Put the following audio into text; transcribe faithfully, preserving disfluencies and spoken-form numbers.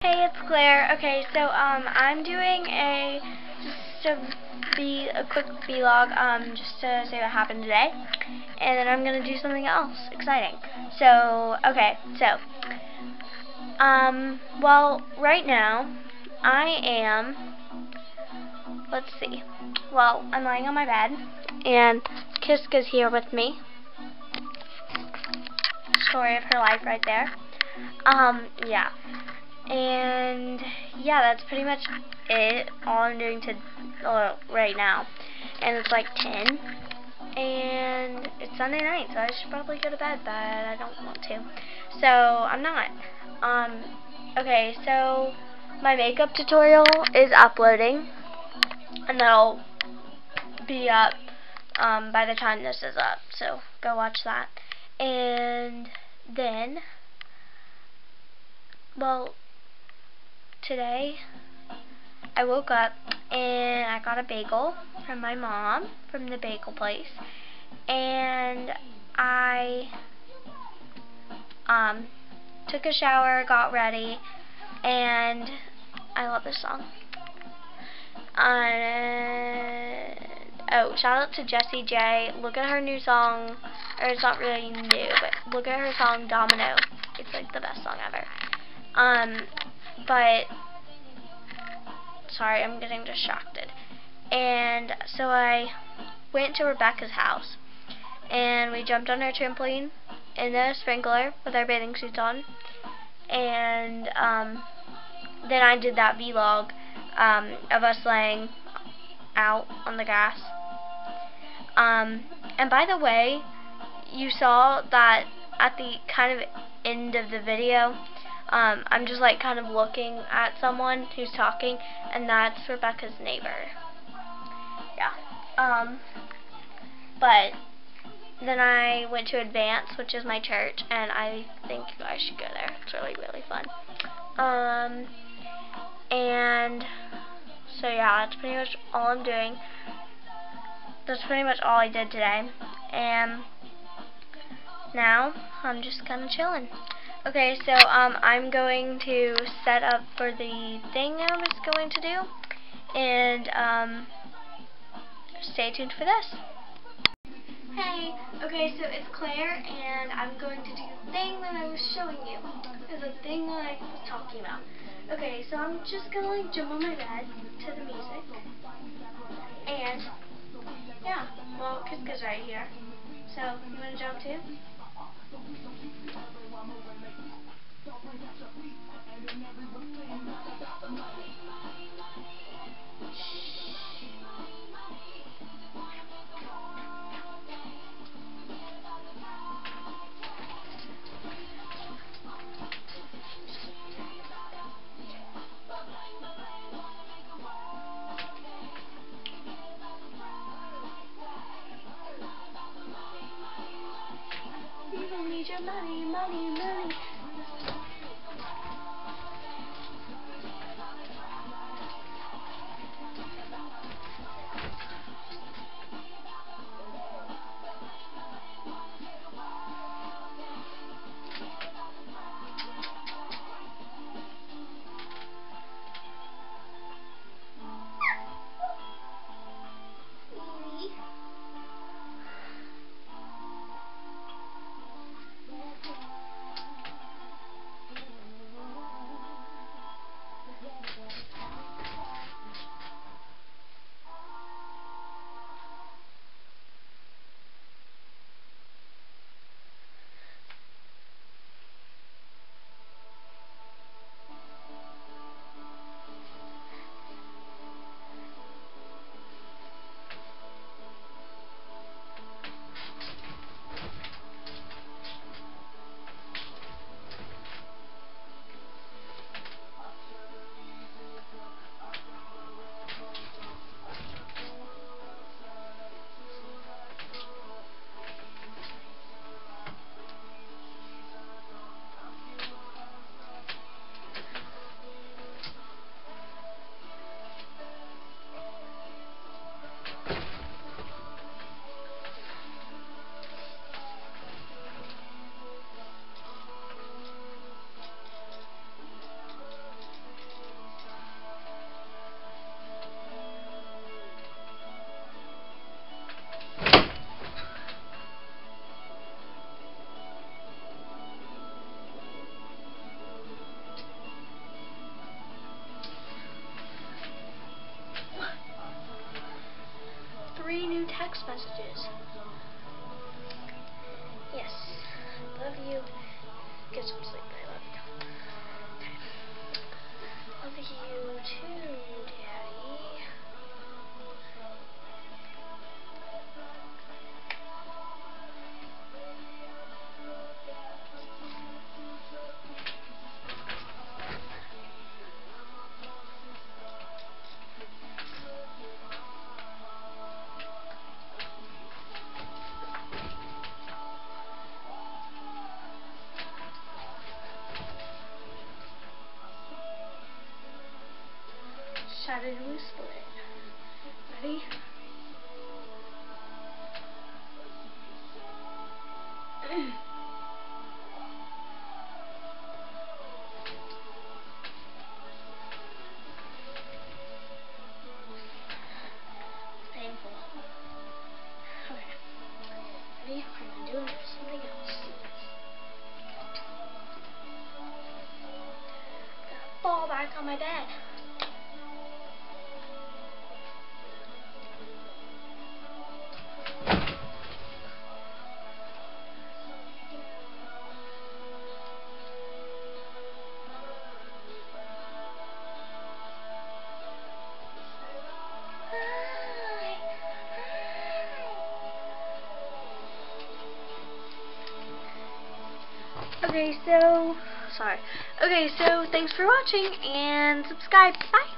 Hey, it's Claire. Okay, so um, I'm doing a just a be a quick vlog um just to say what happened today, and then I'm gonna do something else exciting. So okay, so um well right now I am. Let's see. Well, I'm lying on my bed, and Kiska's here with me. Story of her life right there. Um, yeah. And yeah, that's pretty much it. All I'm doing to uh, right now, and it's like ten, and it's Sunday night, so I should probably go to bed, but I don't want to. So I'm not. Um, okay, so my makeup tutorial is uploading, and that'll be up um, by the time this is up. So go watch that, and then, well. Today, I woke up and I got a bagel from my mom from the bagel place, and I um, took a shower, got ready, and I love this song. Uh, oh, shout out to Jessie J. Look at her new song, or it's not really new, but look at her song Domino. It's like the best song ever. Um, but sorry, I'm getting distracted. And so I went to Rebecca's house, and we jumped on her trampoline in the sprinkler with our bathing suits on, and um, then I did that vlog um, of us laying out on the grass. Um, and by the way, you saw that at the kind of end of the video, Um, I'm just like kind of looking at someone who's talking, and that's Rebecca's neighbor. Yeah. Um, but then I went to Advance, which is my church, and I think you guys should go there. It's really, really fun. Um, and so yeah, that's pretty much all I'm doing. That's pretty much all I did today. And now I'm just kind of chilling. Okay, so um, I'm going to set up for the thing I was going to do, and um, stay tuned for this. Hey, okay, so it's Claire, and I'm going to do the thing that I was showing you. The thing that I was talking about. Okay, so I'm just going to like jump on my bed to the music, and yeah, well, Kiska's right here, so you want to jump too? You don't need your money, money, money. shattered and we split. Ready? Painful. Okay. Ready? I'm gonna do something else. Fall back on my bed. Okay, so, sorry. Okay, so thanks for watching and subscribe. Bye.